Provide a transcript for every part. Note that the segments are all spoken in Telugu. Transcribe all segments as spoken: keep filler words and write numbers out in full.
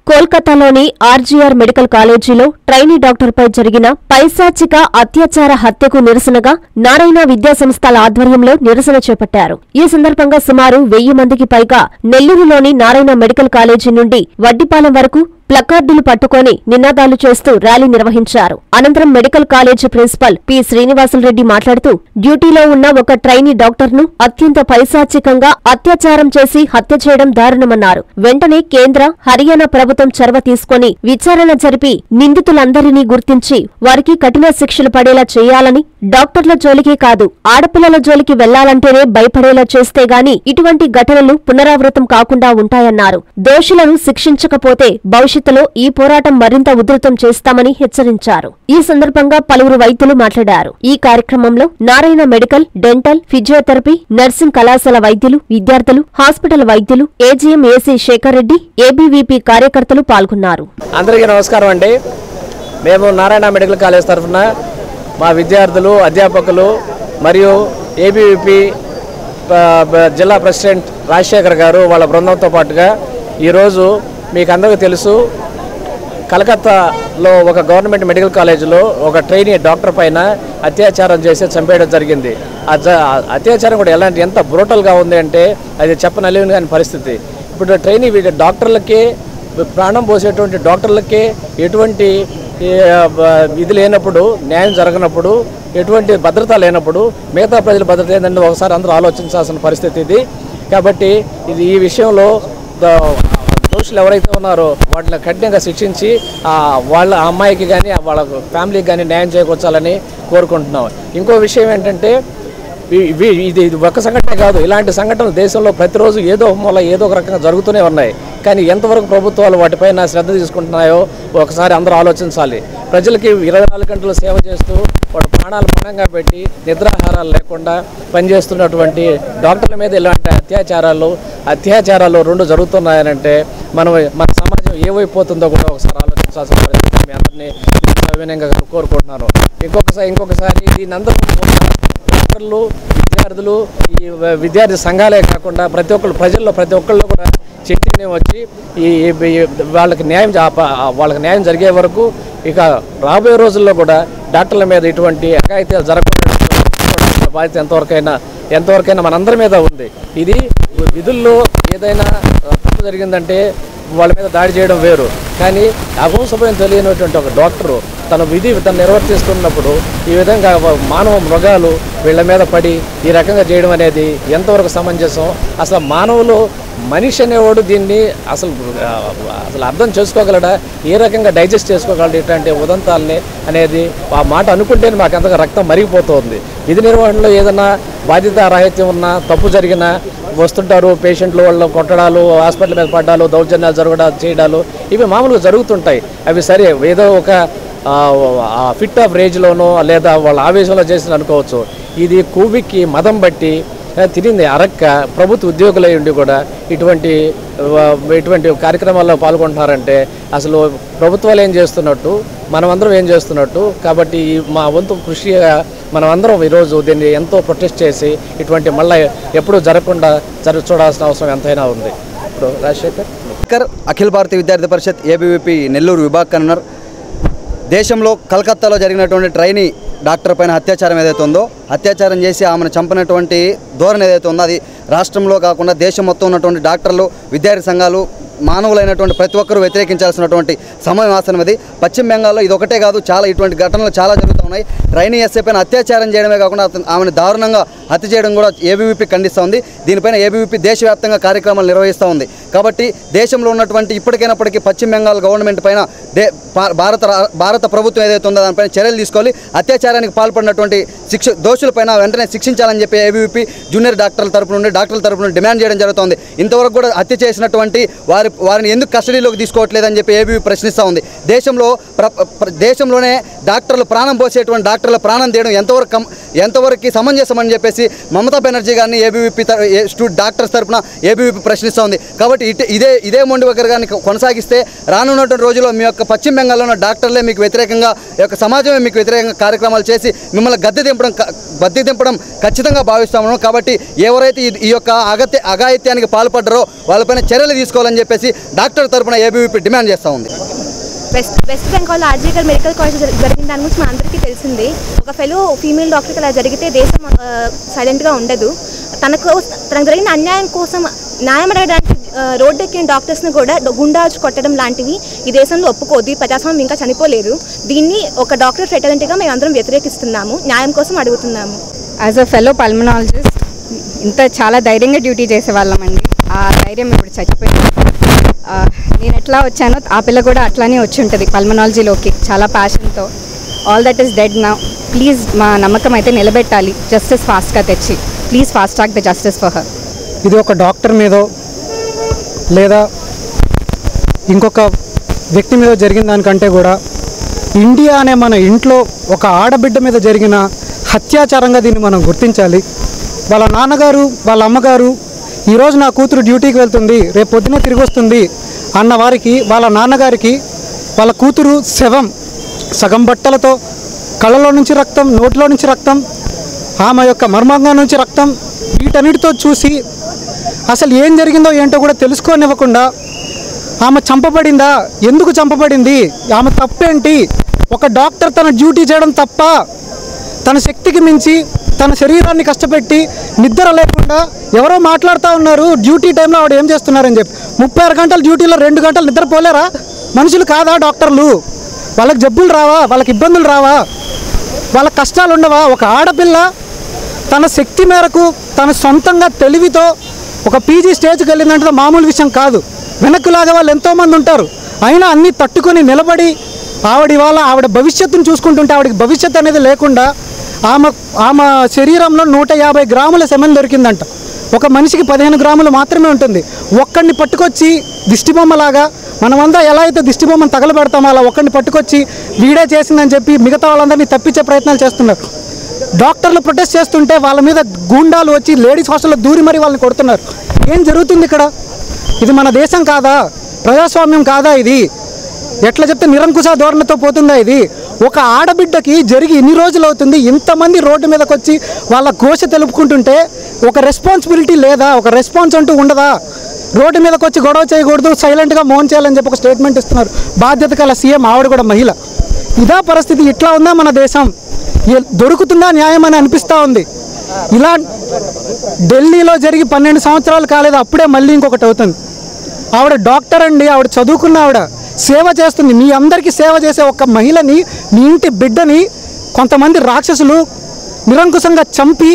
కోల్కతాలోని ఆర్జీఆర్ మెడికల్ కాలేజీలో ట్రైనీ డాక్టర్పై జరిగిన పైశాచిక అత్యాచార హత్యకు నిరసనగా నారాయణ విద్యా సంస్థల ఆధ్వర్యంలో నిరసన చేపట్టారు. ఈ సందర్భంగా సుమారు వెయ్యి మందికి పైగా నెల్లూరులోని నారాయణ మెడికల్ కాలేజీ నుండి వడ్డిపాలెం వరకు ప్లకార్డులు పట్టుకొని నినాదాలు చేస్తూ ర్యాలీ నిర్వహించారు. అనంతరం మెడికల్ కాలేజీ ప్రిన్సిపల్ పి శ్రీనివాసులరెడ్డి మాట్లాడుతూ డ్యూటీలో ఉన్న ఒక ట్రైనీ డాక్టర్ను అత్యంత పైశాచికంగా అత్యాచారం చేసి హత్య చేయడం దారుణమన్నారు. వెంటనే కేంద్ర, హర్యానా ప్రభుత్వం చొరవ తీసుకుని విచారణ జరిపి నిందితులందరినీ గుర్తించి వారికి కఠిన శిక్షలు పడేలా చేయాలని, డాక్టర్ల జోలికి కాదు ఆడపిల్లల జోలికి వెళ్లాలంటేనే భయపడేలా చేస్తే గాని ఇటువంటి ఘటనలు పునరావృతం కాకుండా ఉంటాయన్నారు. దోషులను శిక్షించకపోతే భవిష్యత్తులో ఈ పోరాటం మరింత ఉధృతం చేస్తామని హెచ్చరించారు. ఈ సందర్భంగా పలువురు వైద్యులు మాట్లాడారు. ఈ కార్యక్రమంలో Narayana medical, dental, physiotherapy, nursing కళాశాల వైద్యులు, విద్యార్థులు, హాస్పిటల్ వైద్యులు, AGM AC Sekhar Reddy, ABVP కార్యకర్తలు పాల్గొన్నారు. అందరికీ నమస్కారం అండి. మేము నారాయణ మెడికల్ కాలేజ్ తరఫున మా విద్యార్థులు, అధ్యాపకులు మరియు ఏబీవీపీ జిల్లా ప్రెసిడెంట్ రాజశేఖర్ గారు వాళ్ళ బృందంతో పాటుగా ఈరోజు మీకు అందరికీ తెలుసు, కలకత్తాలో ఒక గవర్నమెంట్ మెడికల్ కాలేజీలో ఒక ట్రైనీ డాక్టర్ పైన అత్యాచారం చేసి చంపేయడం జరిగింది. ఆ అత్యాచారం కూడా ఎలాంటి ఎంత బ్రూటల్గా ఉంది అంటే అది చెప్పనలేని కాని పరిస్థితి. ఇప్పుడు ట్రైనీ డాక్టర్లకి, ప్రాణం పోసేటువంటి డాక్టర్లకి ఎటువంటి ఇది లేనప్పుడు, న్యాయం జరగనప్పుడు, ఎటువంటి భద్రత లేనప్పుడు మిగతా ప్రజల భద్రత ఏంటంటే ఒకసారి అందరూ ఆలోచించాల్సిన పరిస్థితి ఇది. కాబట్టి ఇది ఈ విషయంలో దోషులు ఎవరైతే ఉన్నారో వాటిని కఠినంగా శిక్షించి వాళ్ళ అమ్మాయికి కానీ వాళ్ళ ఫ్యామిలీకి కానీ న్యాయం చేకూర్చాలని కోరుకుంటున్నాం. ఇంకో విషయం ఏంటంటే ఇది ఇది ఒక్క సంఘటనే కాదు, ఇలాంటి సంఘటనలు దేశంలో ప్రతిరోజు ఏదో మూల ఏదో ఒక రకంగా జరుగుతూనే ఉన్నాయి. కానీ ఎంతవరకు ప్రభుత్వాలు వాటిపైన శ్రద్ధ తీసుకుంటున్నాయో ఒకసారి అందరూ ఆలోచించాలి. ప్రజలకి ఇరవై నాలుగు గంటలు సేవ చేస్తూ వాటి ప్రాణాలు పణంగా పెట్టి నిద్రాహారాలు లేకుండా పనిచేస్తున్నటువంటి డాక్టర్ల మీద ఇలాంటి అత్యాచారాలు అత్యాచారాలు రెండు జరుగుతున్నాయనంటే మనం మన సమాజం ఏమైపోతుందో కూడా ఒకసారి ఆలోచించాల్సిన పరిస్థితి మీ అందరినీ సవినయంగా కోరుకుంటున్నాను. ఇంకొకసారి ఇంకొకసారి దీని అందరూ డాక్టర్లు, విద్యార్థులు, ఈ విద్యార్థి సంఘాలే కాకుండా ప్రతి ఒక్కళ్ళు ప్రజల్లో ప్రతి ఒక్కళ్ళు కూడా చైతన్యం వచ్చి ఈ వాళ్ళకి న్యాయం వాళ్ళకి న్యాయం జరిగే వరకు ఇక రాబోయే రోజుల్లో కూడా డాక్టర్ల మీద ఇటువంటి అఘాయిత్యాలు జరగకుండా బాధ్యత ఎంతవరకైనా ఎంతవరకైనా మనందరి మీద ఉంది. ఇది విధుల్లో ఏదైనా తప్పు జరిగిందంటే వాళ్ళ మీద దాడి చేయడం వేరు, కానీ అగౌసభ్యం తెలియనటువంటి ఒక డాక్టరు తన విధి తను నిర్వర్తిస్తున్నప్పుడు ఈ విధంగా మానవ మృగాలు వీళ్ళ మీద పడి ఈ రకంగా చేయడం అనేది ఎంతవరకు సమంజసం? అసలు మానవులు, మనిషి అనేవాడు దీన్ని అసలు అసలు అర్థం చేసుకోగలడా? ఏ రకంగా డైజెస్ట్ చేసుకోగలడు ఇట్లాంటి ఉదంతాలని అనేది ఆ మాట అనుకుంటేనే మాకు అంతగా రక్తం మరిగిపోతుంది. విధి నిర్వహణలో ఏదైనా బాధ్యతారాహిత్యం ఉన్నా, తప్పు జరిగినా వస్తుంటారు పేషెంట్లు, వాళ్ళు కొట్టడాలు, హాస్పిటల్ మీద పడ్డాలు, దౌర్జన్యాలు జరగడాలు చేయడాలు ఇవి మామూలుగా జరుగుతుంటాయి. అవి సరే ఏదో ఒక ఫిట్ ఆఫ్ రేజ్లోనో లేదా వాళ్ళ ఆవేశంలో చేసిన అనుకోవచ్చు. ఇది కూవికి మదం బట్టి తిరిగింది అరక్క ప్రభుత్వ ఉద్యోగులై ఉండి కూడా ఇటువంటి ఇటువంటి కార్యక్రమాల్లో పాల్గొంటున్నారంటే అసలు ప్రభుత్వాలు ఏం చేస్తున్నట్టు, మనమందరం ఏం చేస్తున్నట్టు. కాబట్టి మా వంతు కృషిగా మనమందరం ఈరోజు దీన్ని ఎంతో ప్రొటెస్ట్ చేసి ఇటువంటి మళ్ళీ ఎప్పుడూ జరగకుండా జరు చూడాల్సిన అవసరం ఎంతైనా ఉంది. ఇప్పుడు రాజశేఖర్ అఖిల భారతీయ విద్యార్థి పరిషత్ ఏబీవీపీ నెల్లూరు విభాగ్ కన్వీనర్. దేశంలో కలకత్తాలో జరిగినటువంటి ట్రైనీ డాక్టర్ పైన అత్యాచారం ఏదైతే ఉందో, అత్యాచారం చేసి ఆమెను చంపినటువంటి ధోరణి ఏదైతే ఉందో అది రాష్ట్రంలో కాకుండా దేశం మొత్తం ఉన్నటువంటి డాక్టర్లు, విద్యార్థి సంఘాలు, మానవులైనటువంటి ప్రతి ఒక్కరూ వ్యతిరేకించాల్సినటువంటి సమయం ఆసనం ఇది. పశ్చిమ బెంగాల్లో ఇది ఒకటే కాదు, చాలా ఇటువంటి ఘటనలు చాలా జరుగుతూ ఉన్నాయి. ట్రైనీ ఎస్ఐ పైన అత్యాచారం చేయడమే కాకుండా ఆమెను దారుణంగా హత్య చేయడం కూడా ఏబీవీపీ ఖండిస్తూ ఉంది. దీనిపైన ఏబీవీపీ దేశవ్యాప్తంగా కార్యక్రమాలు నిర్వహిస్తూ ఉంది. కాబట్టి దేశంలో ఉన్నటువంటి ఇప్పటికైనప్పటికీ పశ్చిమ బెంగాల్ గవర్నమెంట్ పైన దే భారత భారత ప్రభుత్వం ఏదైతే ఉందో దానిపైన చర్యలు తీసుకోవాలి. అత్యాచారానికి పాల్పడినటువంటి శిక్ష దోషులపైన వెంటనే శిక్షించాలని చెప్పి ఏబీవీపీ జూనియర్ డాక్టర్ల తరపు నుండి డాక్టర్ల తరపు నుండి డిమాండ్ చేయడం జరుగుతుంది. ఇంతవరకు కూడా హత్య చేసినటువంటి వారి వారిని ఎందుకు కస్టడీలోకి తీసుకోవట్లేదని చెప్పి ఏబీవీ ప్రశ్నిస్తూ ఉంది. దేశంలో దేశంలోనే డాక్టర్లు ప్రాణం పోసే చేసేటువంటి డాక్టర్ల ప్రాణం తీయడం ఎంతవరకు ఎంతవరకు సమంజసమని చెప్పేసి మమతా బెనర్జీ గారిని ఏబీవీపీ డాక్టర్స్ తరఫున ఏబీవీపీ ప్రశ్నిస్తూ ఉంది. కాబట్టి ఇదే ఇదే మొండి వైఖరి గారిని కొనసాగిస్తే రానున్నటువంటి రోజుల్లో మీ యొక్క పశ్చిమ బెంగాల్లో ఉన్న డాక్టర్లే మీకు వ్యతిరేకంగా ఈ యొక్క సమాజమే మీకు వ్యతిరేకంగా కార్యక్రమాలు చేసి మిమ్మల్ని గద్దె దింపడం గద్దె దింపడం ఖచ్చితంగా భావిస్తాము. కాబట్టి ఎవరైతే ఈ యొక్క అగత్య అఘాయిత్యానికి పాల్పడ్డారో వాళ్ళపైన చర్యలు తీసుకోవాలని చెప్పేసి డాక్టర్ తరఫున ఏబీవీపీ డిమాండ్ చేస్తూ ఉంది. వెస్ట్ వెస్ట్ బెంగాల్లో ఆర్జీకర్ మెడికల్ కాలేజ్ జరిగిన దాని గురించి మన అందరికీ తెలిసింది. ఒక ఫెలో ఫీమేల్ డాక్టర్కి అలా జరిగితే దేశం సైలెంట్గా ఉండదు. తనకు తనకు జరిగిన అన్యాయం కోసం న్యాయం అడగడానికి రోడ్డు ఎక్కిన డాక్టర్స్ని కూడా గుండాల్చి కొట్టడం లాంటివి ఈ దేశంలో ఒప్పుకోదు. ప్రజాస్వామ్యం ఇంకా చనిపోలేదు. దీన్ని ఒక డాక్టర్ ఫ్రెటర్నిటీగా మేము అందరం వ్యతిరేకిస్తున్నాము, న్యాయం కోసం అడుగుతున్నాము. యాజ్ అ ఫెలో పల్మనాలజిస్ట్ ఇంత చాలా ధైర్యంగా డ్యూటీ చేసేవాళ్ళమండి. ఆ ధైర్యం ఇప్పుడు చచ్చిపోయింది. నేను ఎట్లా వచ్చానో ఆ పిల్ల కూడా అట్లానే వచ్చి ఉంటుంది పల్మనాలజీలోకి చాలా ప్యాషన్తో. All that is dead now. Please మా నమ్మకం అయితే నిలబెట్టాలి, జస్టిస్ ఫాస్ట్గా తెచ్చి. Please fast track the justice for her. ఇది ఒక డాక్టర్ మీదో లేదా ఇంకొక వ్యక్తి మీద జరిగిన దానికంటే కూడా ఇండియా అనే మన ఇంట్లో ఒక ఆడబిడ్డ మీద జరిగిన అత్యాచారంగా దీన్ని మనం గుర్తించాలి. వాళ్ళ నాన్నగారు వాళ్ళ అమ్మగారు ఈరోజు నా కూతురు డ్యూటీకి వెళ్తుంది, రేపు పొద్దునే తిరిగి వస్తుంది అన్న వారికి వాళ్ళ నాన్నగారికి వాళ్ళ కూతురు శవం సగం బట్టలతో, కళ్ళలో నుంచి రక్తం, నోటిలో నుంచి రక్తం, ఆమె యొక్క మర్మాంగం నుంచి రక్తం, వీటన్నిటితో చూసి అసలు ఏం జరిగిందో ఏంటో కూడా తెలుసుకోనివ్వకుండా ఆమె చంపబడిందా, ఎందుకు చంపబడింది, ఆమె తప్పేంటి, ఒక డాక్టర్ తన డ్యూటీ చేయడం తప్ప, తన శక్తికి మించి తన శరీరాన్ని కష్టపెట్టి నిద్ర లేకుండా ఎవరో మాట్లాడుతూ ఉన్నారు డ్యూటీ టైంలో ఆవిడ ఏం చేస్తున్నారని చెప్పి. ముప్పై ఆరు గంటల డ్యూటీలో రెండు గంటలు నిద్రపోలేరా? మనుషులు కాదా డాక్టర్లు? వాళ్ళకి జబ్బులు రావా? వాళ్ళకి ఇబ్బందులు రావా? వాళ్ళ కష్టాలు ఉండవా? ఒక ఆడపిల్ల తన శక్తి మేరకు తన సొంతంగా తెలివితో ఒక పీజీ స్టేజ్కి వెళ్ళిందంటే మామూలు విషయం కాదు. వెనక్కి లాగే వాళ్ళు ఎంతోమంది ఉంటారు. అయినా అన్నీ తట్టుకొని నిలబడి ఆవిడ వాళ్ళ ఆవిడ భవిష్యత్తును చూసుకుంటుంటే ఆవిడకి భవిష్యత్తు అనేది లేకుండా ఆమె ఆమె శరీరంలో నూట యాభై గ్రాముల సెమెన్ దొరికిందంట. ఒక మనిషికి పదిహేను గ్రాములు మాత్రమే ఉంటుంది. ఒక్కడిని పట్టుకొచ్చి దిష్టిబొమ్మలాగా మనమంతా ఎలా అయితే దిష్టిబొమ్మను తగలబెడతామో అలా ఒక్కడిని పట్టుకొచ్చి వీడే చేసిందని చెప్పి మిగతా వాళ్ళందరినీ తప్పించే ప్రయత్నాలు చేస్తున్నారు. డాక్టర్లు ప్రొటెస్ట్ చేస్తుంటే వాళ్ళ మీద గూండాలు వచ్చి లేడీస్ హాస్టల్లో దూరి మరీ వాళ్ళని కొడుతున్నారు. ఏం జరుగుతుంది ఇక్కడ? ఇది మన దేశం కాదా? ప్రజాస్వామ్యం కాదా ఇది? ఎట్లా చెప్తే నిరంకుశ ధోరణితో పోతుందా ఇది? ఒక ఆడబిడ్డకి జరిగి ఇన్ని రోజులు అవుతుంది, ఇంతమంది రోడ్డు మీదకి వచ్చి వాళ్ళ ఘోష తెలుపుకుంటుంటే ఒక రెస్పాన్సిబిలిటీ లేదా? ఒక రెస్పాన్స్ అంటూ ఉండదా? రోడ్డు మీదకి వచ్చి గొడవ చేయకూడదు, సైలెంట్గా మౌన్ చేయాలని చెప్పి ఒక స్టేట్మెంట్ ఇస్తున్నారు బాధ్యత గల సీఎం, ఆవిడ కూడా మహిళ. ఇదా పరిస్థితి? ఇట్లా ఉందా మన దేశం? దొరుకుతుందా న్యాయం అని అనిపిస్తూ ఉంది. ఇలా ఢిల్లీలో జరిగి పన్నెండు సంవత్సరాలు కాలేదు, అప్పుడే మళ్ళీ ఇంకొకటి అవుతుంది. ఆవిడ డాక్టర్ అండి, ఆవిడ చదువుకున్న ఆవిడ, సేవ చేస్తుంది. మీ అందరికీ సేవ చేసే ఒక మహిళని, మీ ఇంటి బిడ్డని కొంతమంది రాక్షసులు నిరంకుశంగా చంపి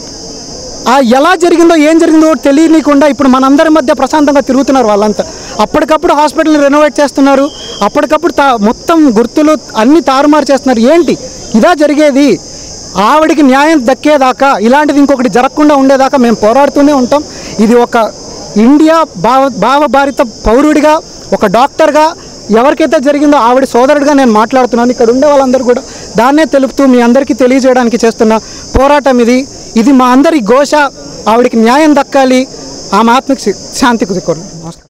ఆ ఎలా జరిగిందో ఏం జరిగిందో తెలియనీయకుండా ఇప్పుడు మనందరి మధ్య ప్రశాంతంగా తిరుగుతున్నారు వాళ్ళంతా. అప్పటికప్పుడు హాస్పిటల్ని రెనోవేట్ చేస్తున్నారు, అప్పటికప్పుడు తా మొత్తం గుర్తులు అన్నీ తారుమారు చేస్తున్నారు. ఏంటి ఇదా జరిగేది? ఆవిడికి న్యాయం దక్కేదాకా, ఇలాంటిది ఇంకొకటి జరగకుండా ఉండేదాకా మేము పోరాడుతూనే ఉంటాం. ఇది ఒక ఇండియా భావ భావభారిత పౌరుడిగా, ఒక డాక్టర్గా ఎవరికైతే జరిగిందో ఆవిడ సోదరుడిగా నేను మాట్లాడుతున్నాను. ఇక్కడ ఉండే వాళ్ళందరూ కూడా దాన్నే తెలుపుతూ మీ అందరికీ తెలియజేయడానికి చేస్తున్న పోరాటం ఇది. ఇది మా అందరి ఘోష. ఆవిడికి న్యాయం దక్కాలి, ఆమె ఆత్మకి శాంతి కుదుకోండి. నమస్కారం.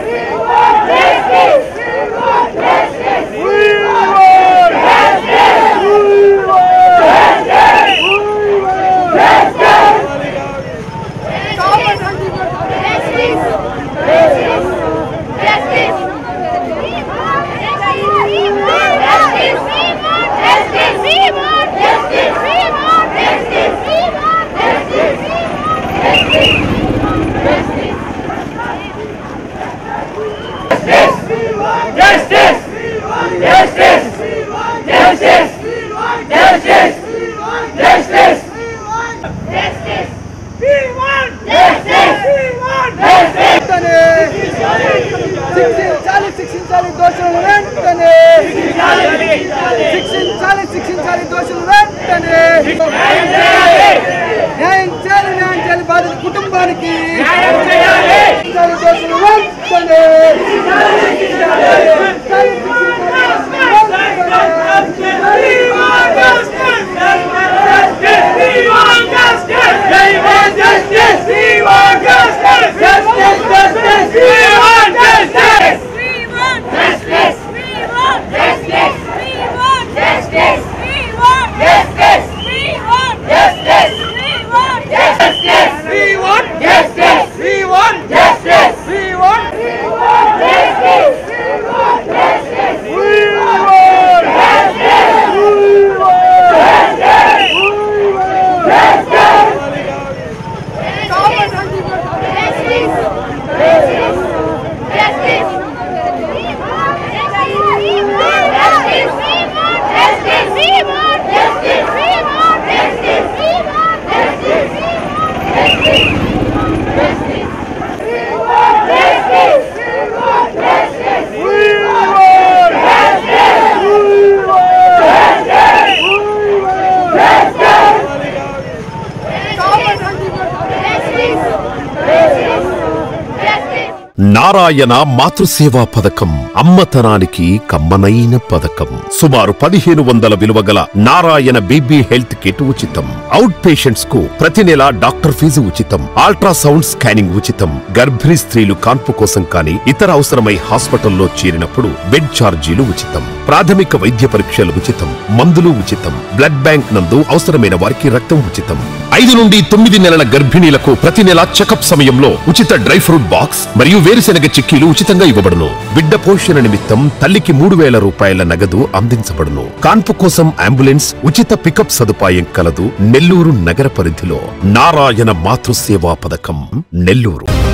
శిక్షించాలి దోషులను వెంటనే, శిక్షించాలి శిక్షించాలి దోషులను వెంటనే, న్యాయం చేయాలి న్యాయం చేయాలి బాధిత కుటుంబానికి, దోషులను వెంటనే నారాయణ మాతృసేవా పథకం అమ్మతనానికి కమ్మనైన పథకం. సుమారు పదిహేను వందల విలువ గల నారాయణ బేబీ హెల్త్ కిట్ ఉచితం. అవుట్ పేషెంట్స్ కు ప్రతి నెల డాక్టర్ ఫీజు ఉచితం. అల్ట్రాసౌండ్ స్కానింగ్ ఉచితం. గర్భిణీ స్త్రీలు కాన్పు కోసం కానీ ఇతర అవసరమై హాస్పిటల్లో చేరినప్పుడు బెడ్ ఛార్జీలు ఉచితం. ప్రాథమిక వైద్య పరీక్షలు ఉచితం. మందులు ఉచితం. బ్లడ్ బ్యాంక్ నందు అవసరమైన వారికి రక్తం ఉచితం. ఐదు నుండి తొమ్మిది నెలల గర్భిణీలకు ప్రతి నెల చెకప్ సమయంలో ఉచిత డ్రై ఫ్రూట్ బాక్స్ మరియు వేరుశెనగ చిక్కీలు ఉచితంగా ఇవ్వబడును. బిడ్డ పోషణ నిమిత్తం తల్లికి మూడు వేల రూపాయల నగదు అందించబడును. కాన్పు కోసం అంబులెన్స్ ఉచిత పికప్ సదుపాయం కలదు. నెల్లూరు నగర పరిధిలో నారాయణ మాతృసేవా పథకం నెల్లూరు.